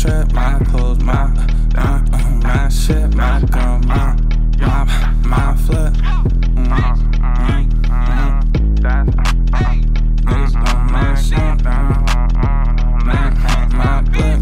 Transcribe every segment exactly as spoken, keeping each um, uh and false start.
trip, my clothes, my, my, uh, my shit, my gun, my, my, my flip. Mm, mm, mm. Niggas on my shit, my, my flip.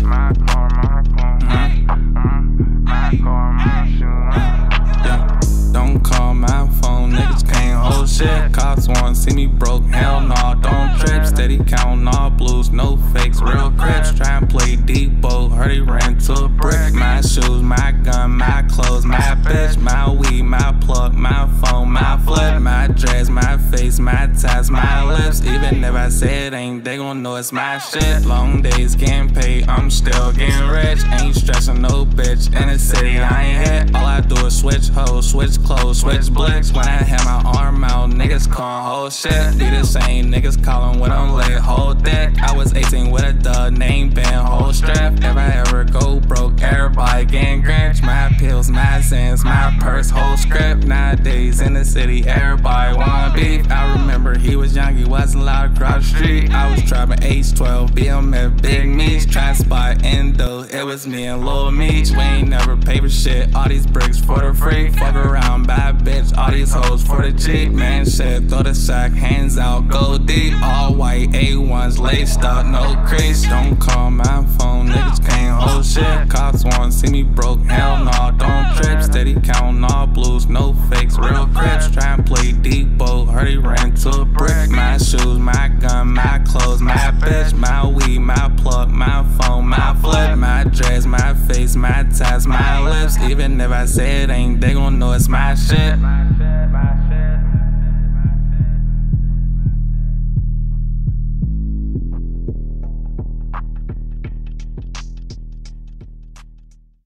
Yeah, don't call my phone, niggas can't hold shit. Cops wanna see me broke, hell no, don't trip. Steady counting all blues, no fakes, real crips. Tryna play Depot, heard he ran to a brick. My shoes, my gun, my clothes, my bitch, my weed, my plug, my phone, my flip, my dress, my face, my ties, my lips. Even if I say it ain't, they gon' know it's my shit. Long days getting paid, I'm still getting rich. Ain't stressing no bitch, in the city I ain't hit. All I do is switch hoes, switch clothes, switch blicks. When I have my arm out, niggas call whole shit. Be the same niggas calling when I'm lit, whole dick. I was eighteen with a dub, name band, whole strap. If I ever go broke, everybody getting grinch. My pills, my sins, my purse, whole script. Nowadays in the city, everybody wanna beef. I remember he was young, he wasn't allowed to cross the street. I was trapping H twelve, B M F, Big Meats. Trying to spot Endo, it was me and Lil Meech. We ain't never pay for shit, all these bricks for the free. Fuck around, bad bitch, all these hoes for the Jeep. Man shit, throw the sack, hands out, go deep. All white A ones, laced up, no crease. Don't call my phone, niggas can't hold shit. Cops wanna see me broke, hell no, don't trip. Steady counting all blues, no fakes, real crips. Tryna play Depot, heard he ran to a brick. My shoes, my gun, my clothes, my bitch, my weed, my plug, my phone, my flip, my dress, my face, my ties, my lips. Even if I say it ain't, they gon' know it's my shit.